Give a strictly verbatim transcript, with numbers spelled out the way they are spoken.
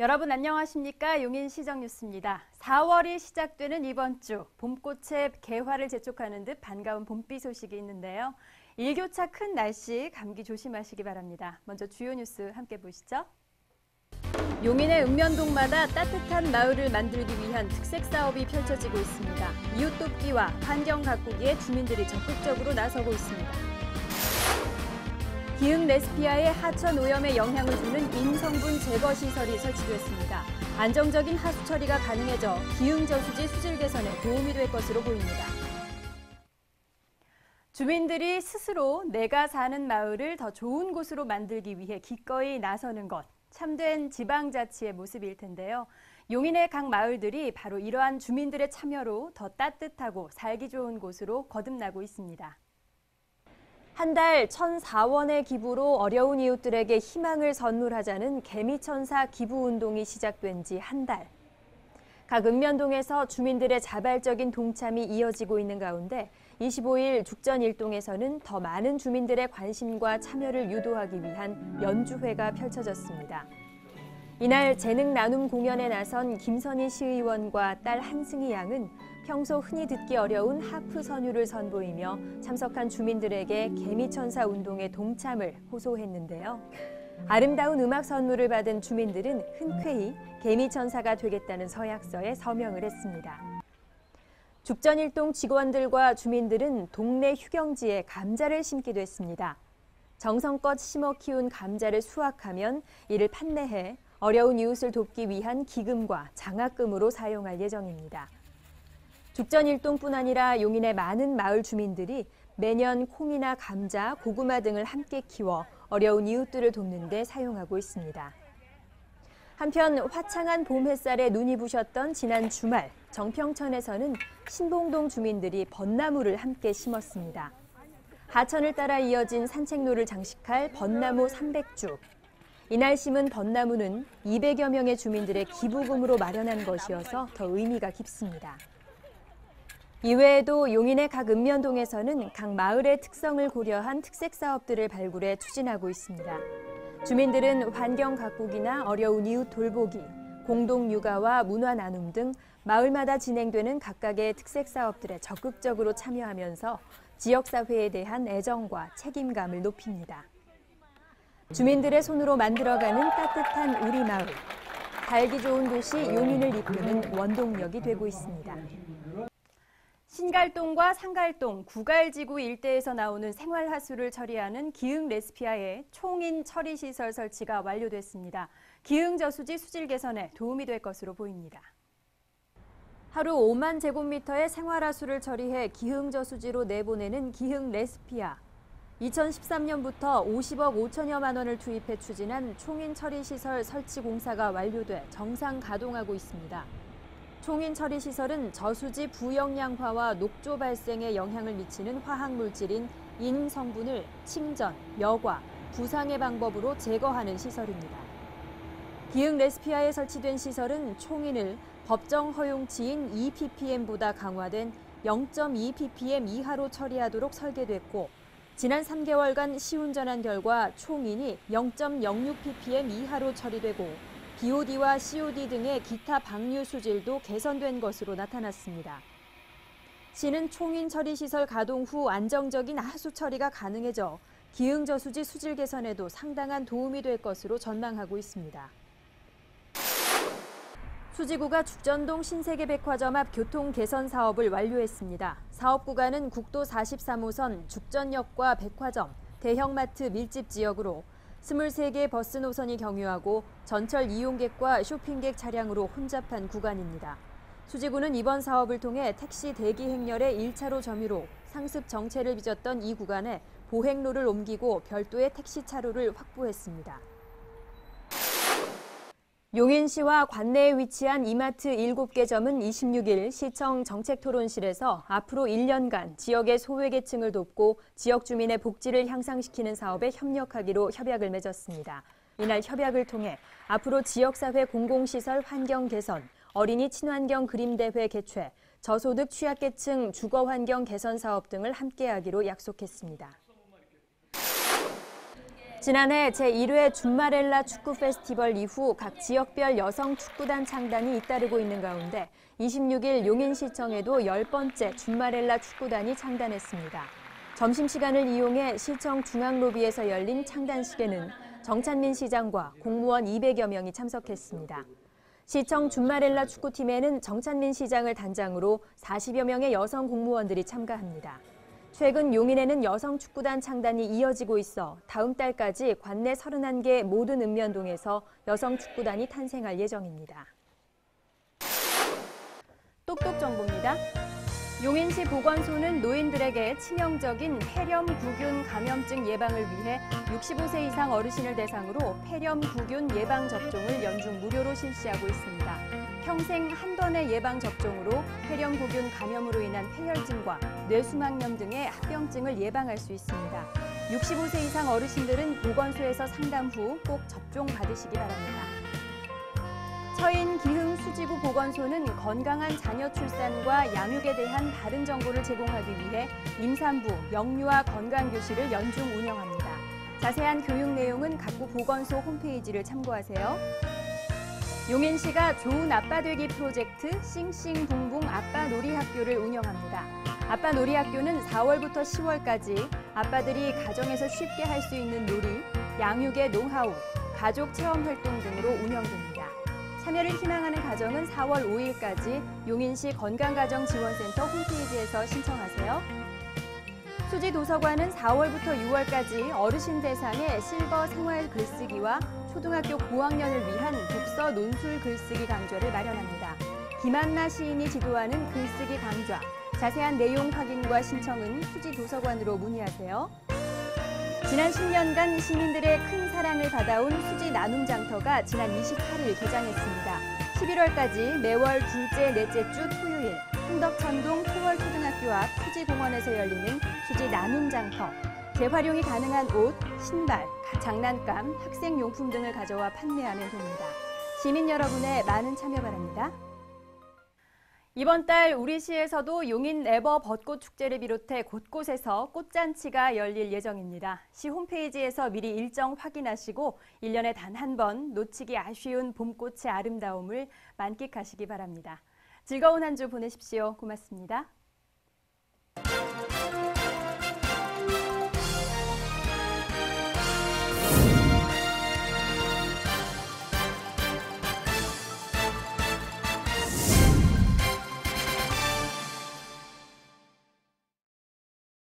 여러분 안녕하십니까? 용인시정뉴스입니다. 사월이 시작되는 이번 주 봄꽃의 개화를 재촉하는 듯 반가운 봄비 소식이 있는데요. 일교차 큰 날씨 감기 조심하시기 바랍니다. 먼저 주요 뉴스 함께 보시죠. 용인의 읍면동마다 따뜻한 마을을 만들기 위한 특색 사업이 펼쳐지고 있습니다. 이웃 돕기와 환경 가꾸기에 주민들이 적극적으로 나서고 있습니다. 기흥 레스피아의 하천 오염에 영향을 주는 인성분 제거 시설이 설치됐습니다. 안정적인 하수 처리가 가능해져 기흥 저수지 수질 개선에 도움이 될 것으로 보입니다. 주민들이 스스로 내가 사는 마을을 더 좋은 곳으로 만들기 위해 기꺼이 나서는 것, 참된 지방자치의 모습일 텐데요. 용인의 각 마을들이 바로 이러한 주민들의 참여로 더 따뜻하고 살기 좋은 곳으로 거듭나고 있습니다. 한 달 천사 원의 기부로 어려운 이웃들에게 희망을 선물하자는 개미천사 기부운동이 시작된 지 한 달. 각 읍면동에서 주민들의 자발적인 동참이 이어지고 있는 가운데 이십오일 죽전일동에서는 더 많은 주민들의 관심과 참여를 유도하기 위한 연주회가 펼쳐졌습니다. 이날 재능 나눔 공연에 나선 김선희 시의원과 딸 한승희 양은 평소 흔히 듣기 어려운 하프 선율을 선보이며 참석한 주민들에게 개미천사 운동에 동참을 호소했는데요. 아름다운 음악 선물을 받은 주민들은 흔쾌히 개미천사가 되겠다는 서약서에 서명을 했습니다. 죽전일동 직원들과 주민들은 동네 휴경지에 감자를 심기도 했습니다. 정성껏 심어 키운 감자를 수확하면 이를 판매해 어려운 이웃을 돕기 위한 기금과 장학금으로 사용할 예정입니다. 죽전일동뿐 아니라 용인의 많은 마을 주민들이 매년 콩이나 감자, 고구마 등을 함께 키워 어려운 이웃들을 돕는 데 사용하고 있습니다. 한편 화창한 봄 햇살에 눈이 부셨던 지난 주말, 정평천에서는 신봉동 주민들이 벚나무를 함께 심었습니다. 하천을 따라 이어진 산책로를 장식할 벚나무 삼백 주. 이날 심은 벚나무는 이백여 명의 주민들의 기부금으로 마련한 것이어서 더 의미가 깊습니다. 이외에도 용인의 각 읍면동에서는 각 마을의 특성을 고려한 특색 사업들을 발굴해 추진하고 있습니다. 주민들은 환경 가꾸기나 어려운 이웃 돌보기, 공동 육아와 문화 나눔 등 마을마다 진행되는 각각의 특색 사업들에 적극적으로 참여하면서 지역사회에 대한 애정과 책임감을 높입니다. 주민들의 손으로 만들어가는 따뜻한 우리 마을. 살기 좋은 도시 용인을 이끄는 원동력이 되고 있습니다. 신갈동과 상갈동, 구갈지구 일대에서 나오는 생활하수를 처리하는 기흥 레스피아의 총인 처리시설 설치가 완료됐습니다. 기흥 저수지 수질 개선에 도움이 될 것으로 보입니다. 하루 오만 제곱미터의 생활하수를 처리해 기흥 저수지로 내보내는 기흥 레스피아. 이천십삼 년부터 오십억 오천여만 원을 투입해 추진한 총인 처리시설 설치 공사가 완료돼 정상 가동하고 있습니다. 총인 처리시설은 저수지 부영양화와 녹조 발생에 영향을 미치는 화학물질인 인 성분을 침전, 여과, 부상의 방법으로 제거하는 시설입니다. 기흥 레스피아에 설치된 시설은 총인을 법정 허용치인 이 피피엠보다 강화된 영 점 이 피피엠 이하로 처리하도록 설계됐고 지난 삼 개월간 시운전한 결과 총인이 영 점 영육 피피엠 이하로 처리되고 비오디와 씨오디 등의 기타 방류 수질도 개선된 것으로 나타났습니다. 시는 총인 처리시설 가동 후 안정적인 하수 처리가 가능해져 기흥 저수지 수질 개선에도 상당한 도움이 될 것으로 전망하고 있습니다. 수지구가 죽전동 신세계백화점 앞 교통 개선 사업을 완료했습니다. 사업 구간은 국도 사십삼 호선 죽전역과 백화점, 대형마트 밀집 지역으로 스물세 개 버스 노선이 경유하고 전철 이용객과 쇼핑객 차량으로 혼잡한 구간입니다. 수지구는 이번 사업을 통해 택시 대기 행렬의 일 차로 점유로 상습 정체를 빚었던 이 구간에 보행로를 옮기고 별도의 택시 차로를 확보했습니다. 용인시와 관내에 위치한 이마트 일곱 개 점은 이십육일 시청 정책토론실에서 앞으로 일 년간 지역의 소외계층을 돕고 지역 주민의 복지를 향상시키는 사업에 협력하기로 협약을 맺었습니다. 이날 협약을 통해 앞으로 지역사회 공공시설 환경 개선, 어린이 친환경 그림대회 개최, 저소득 취약계층 주거환경 개선 사업 등을 함께하기로 약속했습니다. 지난해 제일 회 줌마렐라 축구 페스티벌 이후 각 지역별 여성 축구단 창단이 잇따르고 있는 가운데 이십육 일 용인시청에도 열 번째 줌마렐라 축구단이 창단했습니다. 점심시간을 이용해 시청 중앙로비에서 열린 창단식에는 정찬민 시장과 공무원 이백여 명이 참석했습니다. 시청 줌마렐라 축구팀에는 정찬민 시장을 단장으로 사십여 명의 여성 공무원들이 참가합니다. 최근 용인에는 여성 축구단 창단이 이어지고 있어 다음 달까지 관내 서른한 개 모든 읍면동에서 여성 축구단이 탄생할 예정입니다. 똑똑 정보입니다. 용인시 보건소는 노인들에게 치명적인 폐렴구균 감염증 예방을 위해 육십오 세 이상 어르신을 대상으로 폐렴구균 예방접종을 연중 무료로 실시하고 있습니다. 평생 한 번의 예방접종으로 폐렴구균 감염으로 인한 폐혈증과 뇌수막염 등의 합병증을 예방할 수 있습니다. 육십오 세 이상 어르신들은 보건소에서 상담 후 꼭 접종 받으시기 바랍니다. 처인 기흥 수지구 보건소는 건강한 자녀 출산과 양육에 대한 바른 정보를 제공하기 위해 임산부, 영유아 건강교실을 연중 운영합니다. 자세한 교육 내용은 각구 보건소 홈페이지를 참고하세요. 용인시가 좋은 아빠 되기 프로젝트 싱싱붕붕 아빠 놀이학교를 운영합니다. 아빠 놀이학교는 사월부터 시월까지 아빠들이 가정에서 쉽게 할 수 있는 놀이, 양육의 노하우, 가족 체험 활동 등으로 운영됩니다. 참여를 희망하는 가정은 사월 오일까지 용인시 건강가정지원센터 홈페이지에서 신청하세요. 수지도서관은 사월부터 유월까지 어르신 대상의 실버 생활 글쓰기와 초등학교 고학년을 위한 독서 논술 글쓰기 강좌를 마련합니다. 김한나 시인이 지도하는 글쓰기 강좌, 자세한 내용 확인과 신청은 수지도서관으로 문의하세요. 지난 십 년간 시민들의 큰 사랑을 받아온 수지 나눔 장터가 지난 이십팔 일 개장했습니다. 십일월까지 매월 둘째, 넷째 주 토요일 흥덕천동 토월초등학교 앞 수지공원에서 열리는 수지 나눔 장터. 재활용이 가능한 옷, 신발, 장난감, 학생용품 등을 가져와 판매하면 됩니다. 시민 여러분의 많은 참여 바랍니다. 이번 달 우리 시에서도 용인 네버 벚꽃 축제를 비롯해 곳곳에서 꽃잔치가 열릴 예정입니다. 시 홈페이지에서 미리 일정 확인하시고 일 년에 단 한 번 놓치기 아쉬운 봄꽃의 아름다움을 만끽하시기 바랍니다. 즐거운 한 주 보내십시오. 고맙습니다.